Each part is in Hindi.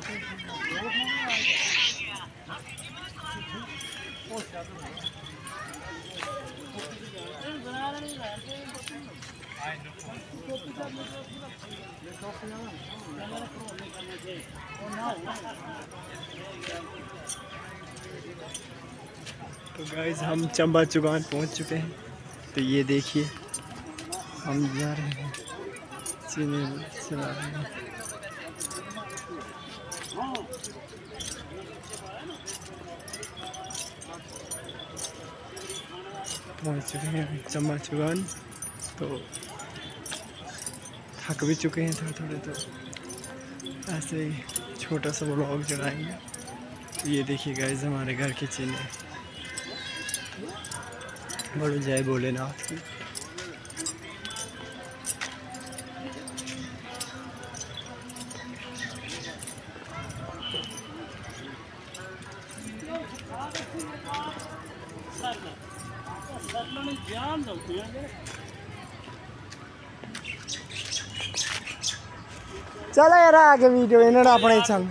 तो गाइस हम चंबा चुगान पहुंच चुके हैं। तो ये देखिए हम जा रहे हैं, चीनी चला रहे हैं। पहुंच चुके हैं चंबा चुगान। तो थक भी चुके हैं थोड़े थोड़े, तो ऐसे ही छोटा सा व्लॉग चलाएंगे। तो ये देखिए गाइस हमारे घर के चीने, बोलो जय भोलेनाथ की। चलो यार आगे वीडियो इन्होंने अपने चल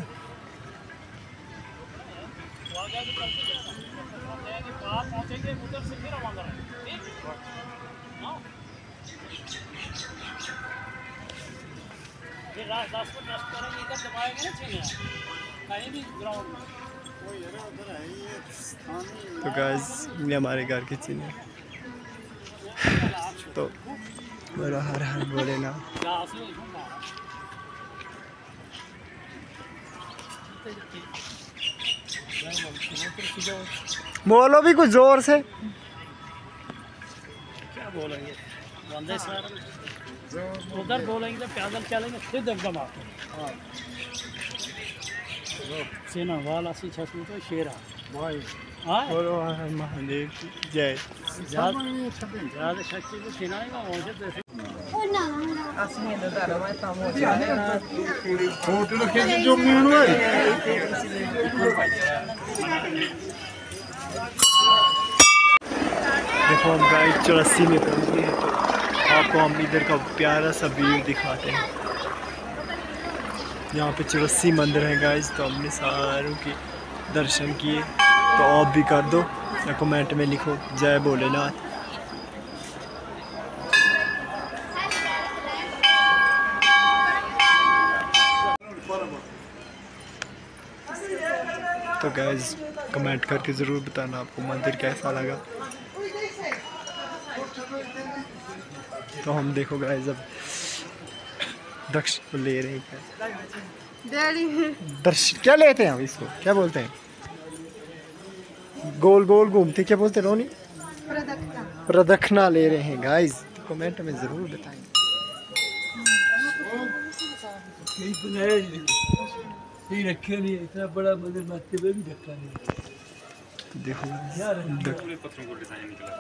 तो गाइस ये हमारे घर के चीने। तो मेरा हर हर भोलेनाथ। बोलो भी कुछ जोर से। क्या बोलेंगे, उधर बोलेंगे तो पैदल चलेंगे फिर एकदम आपको सेना वाला सी छसू तो शेरा भाई। हाँ बोलो हर महादेव की जय। ज़्यादा शक्ति को सिनाएगा मुझे तो देखो हम गाइस 84 में पहुंच गए हैं। तो आपको हम इधर का प्यारा सा व्यू दिखाते हैं। यहाँ पे 84 मंदिर हैं गाइस। तो हमने सारों के दर्शन किए। तो आप भी कर दो या कमेंट में लिखो जय भोलेनाथ। तो गाइस कमेंट करके ज़रूर बताना आपको मंदिर कैसा लगा। तो हम देखो गाइस अब दर्शन ले रहे हैं। दर्शन क्या लेते हैं हम इसको, क्या बोलते हैं? गोल गोल घूमते क्या बोलते रोनी? प्रदक्षिणा ले रहे हैं गाइस। तो कमेंट में ज़रूर बताएंगे। रखे नहीं, इतना बड़ा मंदिर मस्ते में भी रखा नहीं। देखो पत्थरों को डिजाइन निकला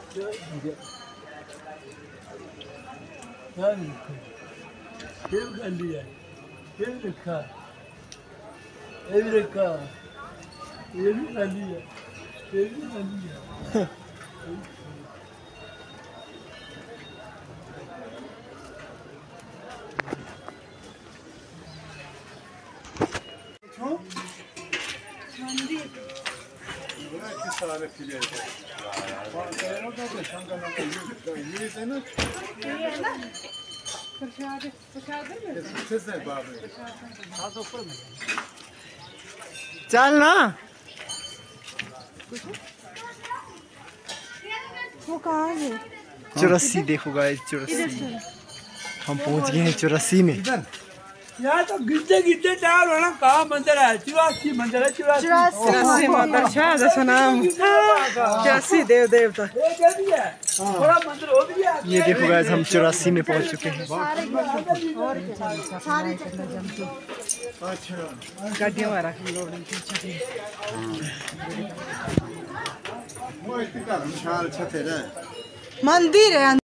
कर लिया, फिर रखा, ये भी रखा, ये भी कर लिया, ये भी कर लिया। चल ना वो कहाँ है? 84 देखो गाइस 84 हम पहुंच गए हैं 84 में। यहाँ तो गिरते गिरते टावर होना कहाँ मंदिर है? 84 मंदिर है। 84 मंदिर छा जैसा नाम 84 देव देवता। थोड़ा मंदिर हो गया। ये देखो गाइस हम 84 में पहुंच चुके हैं। गाड़ियाँ मारा मंदिर है।